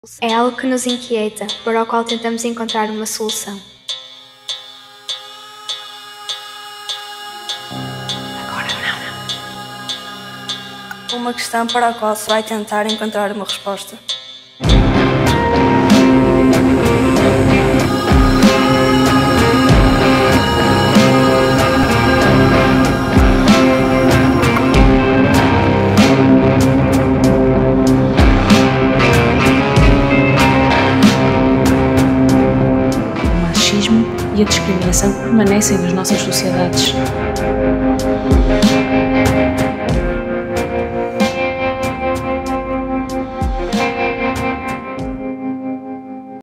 É algo que nos inquieta, para o qual tentamos encontrar uma solução. Agora não. Uma questão para a qual se vai tentar encontrar uma resposta. O machismo e a discriminação permanecem nas nossas sociedades.